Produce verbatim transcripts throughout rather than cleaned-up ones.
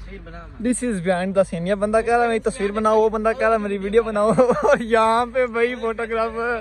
तस्वीर बना। This is behind the scene. ये बंदा कह रहा है मेरी तस्वीर बनाओ, वो बंदा कह रहा है मेरी वीडियो बनाओ और यहाँ पे भाई photographer.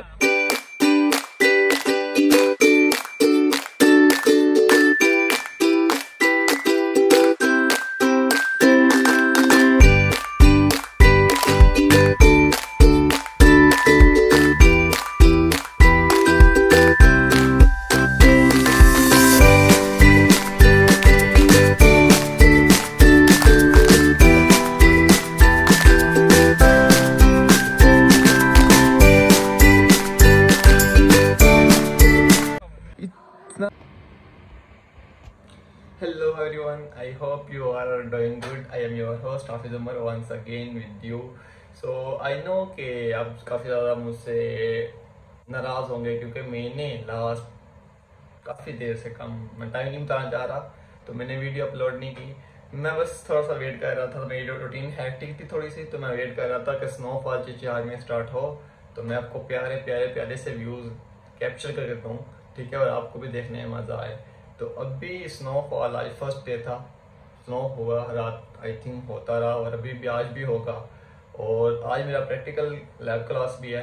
Hello everyone, I hope you all are doing good. I am your host Hafiz Umar once again with you. So I know कि आप काफ़ी ज़्यादा मुझसे नाराज़ होंगे क्योंकि मैंने लास्ट काफ़ी देर से कम मैं टाइम नहीं बताना चाह रहा, तो मैंने वीडियो अपलोड नहीं की। मैं बस थोड़ा सा वेट कर रहा था, तो मेरी रूटीन हैक्टिक थी थोड़ी सी, तो मैं वेट कर रहा था कि स्नोफॉल चिचियार में स्टार्ट हो तो मैं आपको प्यारे प्यारे प्यारे से व्यूज़ कैप्चर करके दूँ, ठीक है, और आपको भी देखने में मज़ा आए। तो अभी स्नोफॉल आज फर्स्ट डे था, स्नो हुआ रात आई थिंक होता रहा और अभी भी आज भी होगा, और आज मेरा प्रैक्टिकल लैब क्लास भी है।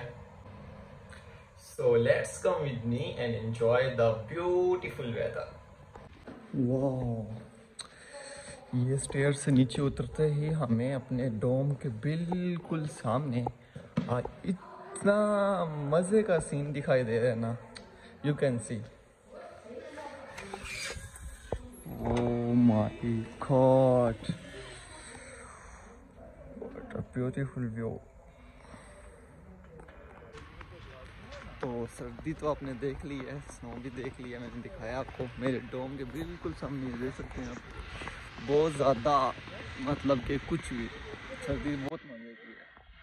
So let's come with me and enjoy the beautiful weather. वाह, ये स्टेयर से नीचे उतरते ही हमें अपने डोम के बिल्कुल सामने आज इतना मज़े का सीन दिखाई दे रहा है ना, you can see. Oh my God! What a beautiful view. तो सर्दी तो आपने देख ली है, स्नो भी देख लिया, मैंने दिखाया आपको मेरे डोम के बिल्कुल सामने, देख सकते हैं आप। बहुत ज़्यादा मतलब कि कुछ भी सर्दी बहुत मज़े की है।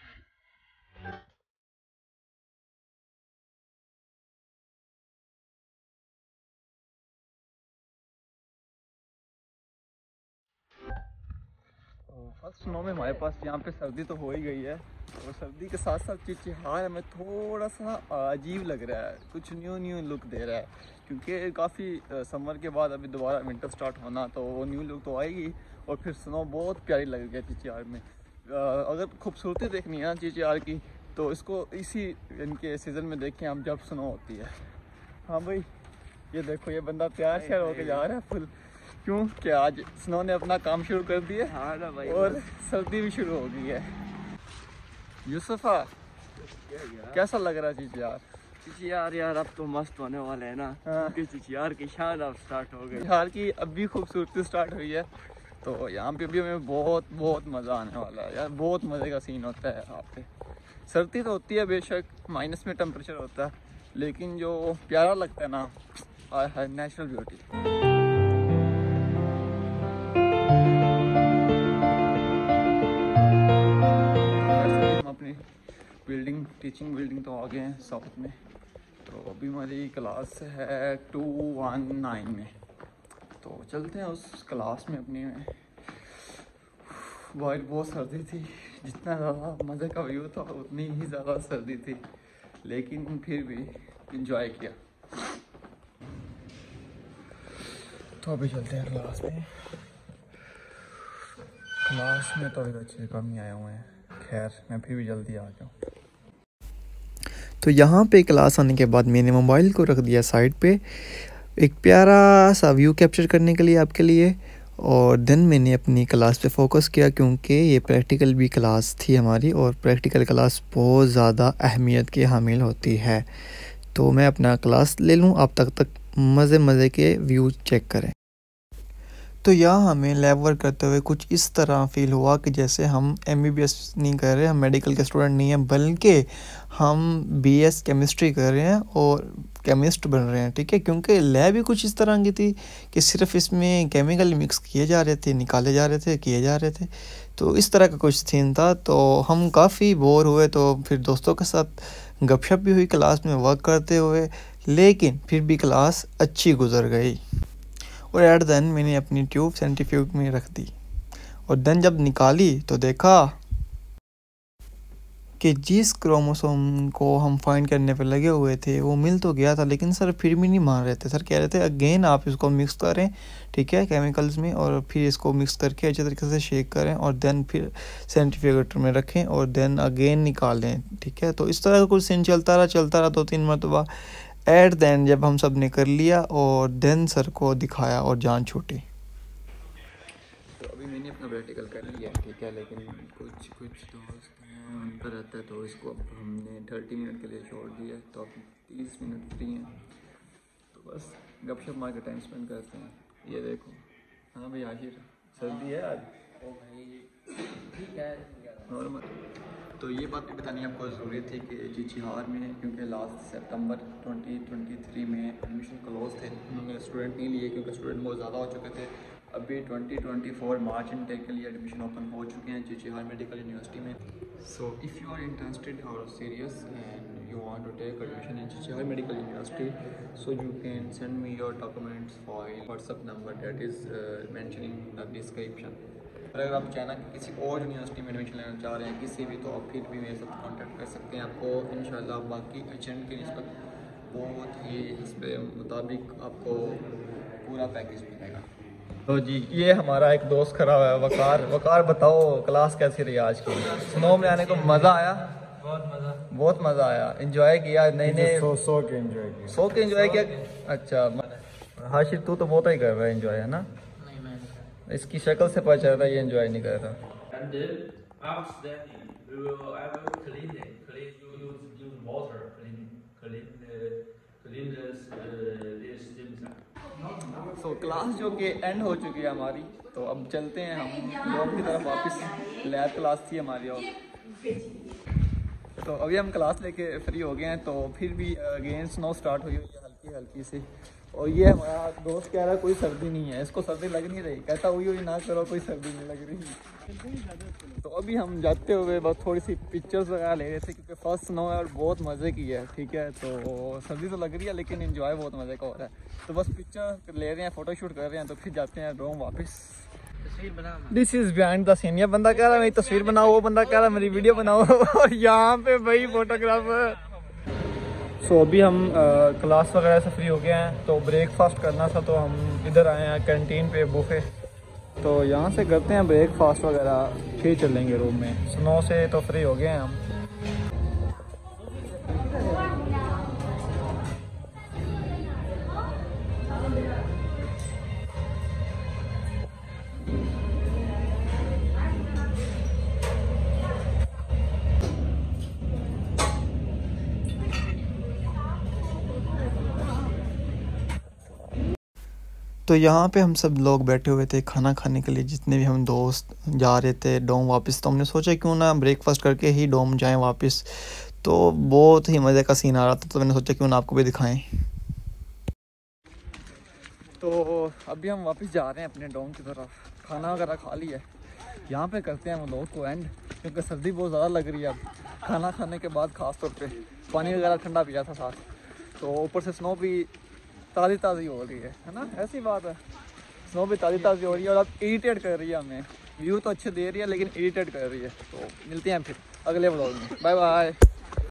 फर्स्ट स्नो में हमारे पास यहाँ पे सर्दी तो हो ही गई है, और सर्दी के साथ साथ चिचिहार हमें थोड़ा सा अजीब लग रहा है, कुछ न्यू न्यू लुक दे रहा है, क्योंकि काफ़ी समर के बाद अभी दोबारा विंटर स्टार्ट होना, तो वो न्यू लुक तो आएगी। और फिर स्नो बहुत प्यारी लग गई चिचिहार में। अगर खूबसूरती देखनी है चिचिहार की तो इसको इसी इनके सीज़न में देखें हम, जब स्नो होती है। हाँ भाई, ये देखो, ये बंदा तैयार श्यार होके जा रहा है फुल, क्यों कि आज स्नो ने अपना काम शुरू कर दिया। हाँ ना भाई, और सर्दी भी शुरू हो गई है। यूसुफा, कैसा लग रहा है चिचियार? चिचियार यार अब तो मस्त होने वाले है ना, क्योंकि चिचियार की शान अब स्टार्ट हो गई। चिचियार की अभी खूबसूरती स्टार्ट हुई है, तो यहाँ पे भी हमें बहुत बहुत मज़ा आने वाला है यार। बहुत मज़े का सीन होता है यहाँ पे। सर्दी तो होती है बेशक, माइनस में टेम्परेचर होता है, लेकिन जो प्यारा लगता है ना, है natural beauty. Building teaching building तो आ गए हैं साउथ में, तो अभी हमारी क्लास है टू वन नाइन में, तो चलते हैं उस क्लास में अपनी में। बाहर बहुत सर्दी थी, जितना ज़्यादा मज़े का व्यू था उतनी ही ज़्यादा सर्दी थी, लेकिन फिर भी इंजॉय किया। तो अभी चलते हैं क्लास में। क्लास में तो अभी बच्चे कम ही आए हुए हैं, खैर मैं फिर भी जल्दी आ जाऊँ। तो यहाँ पे क्लास आने के बाद मैंने मोबाइल को रख दिया साइड पे, एक प्यारा सा व्यू कैप्चर करने के लिए आपके लिए, और देन मैंने अपनी क्लास पे फोकस किया, क्योंकि ये प्रैक्टिकल भी क्लास थी हमारी, और प्रैक्टिकल क्लास बहुत ज़्यादा अहमियत की हामिल होती है। तो मैं अपना क्लास ले लूँ, आप तक तक मज़े मज़े के व्यू चेक करें। तो यहाँ हमें लैब वर्क करते हुए कुछ इस तरह फील हुआ कि जैसे हम एम बी बी एस नहीं कर रहे, हम मेडिकल के स्टूडेंट नहीं हैं, बल्कि हम बी एस केमिस्ट्री कर रहे हैं और केमिस्ट बन रहे हैं, ठीक है। क्योंकि लैब ही कुछ इस तरह की थी कि सिर्फ इसमें केमिकल मिक्स किए जा रहे थे, निकाले जा रहे थे, किए जा रहे थे, तो इस तरह का कुछ सीन था। तो हम काफ़ी बोर हुए, तो फिर दोस्तों के साथ गपशप भी हुई क्लास में वर्क करते हुए, लेकिन फिर भी क्लास अच्छी गुजर गई। और एट देन मैंने अपनी ट्यूब सेंट्रीफ्यूज में रख दी, और देन जब निकाली तो देखा कि जिस क्रोमोसोम को हम फाइंड करने पे लगे हुए थे वो मिल तो गया था, लेकिन सर फिर भी नहीं मान रहे थे। सर कह रहे थे अगेन आप इसको मिक्स करें, ठीक है, केमिकल्स में, और फिर इसको मिक्स करके अच्छे तरीके से शेक करें और देन फिर सेंट्रीफ्यूगेटर में रखें और देन अगेन निकाल दें, ठीक है। तो इस तरह का कुछ सीन चलता रहा चलता रहा दो तीन मरतबा। एट द एंड जब हम सब ने कर लिया और देन सर को दिखाया और जान छूटी। तो अभी मैंने अपना प्रैक्टिकल कर लिया, ठीक है, लेकिन कुछ कुछ दोस्त अंदर रहता है तो इसको अब हमने थर्टी मिनट के लिए छोड़ दिया है, तो अब तीस मिनट फ्री हैं, तो बस गपशप मार के टाइम स्पेंड करते हैं। ये देखो, हाँ भाई आशिर, सर्दी है आज? ओ भाई ठीक है, नॉर्मल। तो ये बात भी बतानी आपको ज़रूरी थी कि चिचिहार में, क्योंकि लास्ट सितंबर ट्वेंटी ट्वेंटी थ्री में एडमिशन क्लोज थे, उन्होंने स्टूडेंट नहीं लिए क्योंकि स्टूडेंट बहुत ज़्यादा हो चुके थे। अभी twenty twenty four March intake के लिए एडमिशन ओपन हो चुके हैं चिचिहार मेडिकल यूनिवर्सिटी में। So if you are interested और serious and you want to take admission in Qiqihar medical university, so you can send me your documents for WhatsApp number that is mention in the description. अगर आप चाहना कि किसी और university में admission लेना चाह रहे हैं किसी भी, तो आप फिर भी मेरे साथ कांटेक्ट कर सकते हैं। आपको इंशाल्लाह बाकी एजेंट की निस्बत बहुत ही इसके मुताबिक आपको पूरा पैकेज मिलेगा। तो जी ये हमारा एक दोस्त खड़ा हुआ है, वकार। वकार बताओ क्लास कैसी रही आज की? स्नो में आने को मज़ा आया? बहुत मज़ा बहुत मज़ा आया, एंजॉय किया? नए नए सो सो के एंजॉय किया सो के एंजॉय किया? अच्छा हाशिर तू तो बहुत ही कर रहा है एंजॉय, है ना? नहीं मैं इसकी शक्ल से पता चल रहा है ये एंजॉय नहीं कर रहा। And then after that, we will I will clean it. Clean you use use water. Clean clean the clean this uh, this things. So so, class जो कि एंड हो चुकी है हमारी, तो अब चलते हैं हम रूम की तरफ वापस। लैब क्लास थी हमारी और तो अभी हम क्लास लेके फ्री हो गए हैं, तो फिर भी अगेन स्नो स्टार्ट हुई हुई है हल्की हल्की सी। और ये हमारा दोस्त कह रहा है कोई सर्दी नहीं है, इसको सर्दी लग नहीं रही, कहता हुई हुई ना करो कोई सर्दी नहीं लग रही। तो अभी हम जाते हुए बस थोड़ी सी पिक्चर्स वगैरह ले रहे थे क्योंकि फर्स्ट स्नो है और बहुत मज़े की है, ठीक है। तो सर्दी तो लग रही है लेकिन एंजॉय बहुत मज़े का हो रहा है। तो बस पिक्चर ले रहे हैं, फ़ोटो शूट कर रहे हैं, तो फिर जाते हैं रूम वापस। तस्वीर बना this is behind the scene. ये बंदा कह रहा है मेरी तस्वीर बनाओ, वो बंदा कह रहा है मेरी वीडियो बनाओ और यहाँ पे भाई फोटोग्राफर। सो so, अभी हम आ, क्लास वगैरह से फ्री हो गए हैं, तो ब्रेकफास्ट करना था तो हम इधर आए हैं कैंटीन पे बुफे। तो यहाँ से करते हैं ब्रेकफास्ट वगैरह, फिर चलेंगे रूम में। स्नो से तो फ्री हो गए हैं हम। तो यहाँ पे हम सब लोग बैठे हुए थे खाना खाने के लिए, जितने भी हम दोस्त जा रहे थे डोम वापस। तो हमने सोचा क्यों ना ब्रेकफास्ट करके ही डोम जाएं वापस। तो बहुत ही मज़े का सीन आ रहा था, तो मैंने सोचा क्यों ना आपको भी दिखाएं। तो अभी हम वापस जा रहे हैं अपने डोम की तरफ, खाना वगैरह खा लिया है। यहाँ पे करते हैं हम लोग को एंड, क्योंकि सर्दी बहुत ज़्यादा लग रही है। अब खाना खाने के बाद ख़ास तौर पे पानी वगैरह ठंडा पिया था साथ, तो ऊपर से स्नो भी ताज़ी ताज़ी हो रही है है ना, ऐसी बात है। स्नो भी ताज़ी ताज़ी हो रही है और अब इरिटेट कर रही है हमें। व्यू तो अच्छे दे रही है लेकिन इरिटेट कर रही है। तो मिलते हैं फिर अगले व्लॉग में, बाय बाय।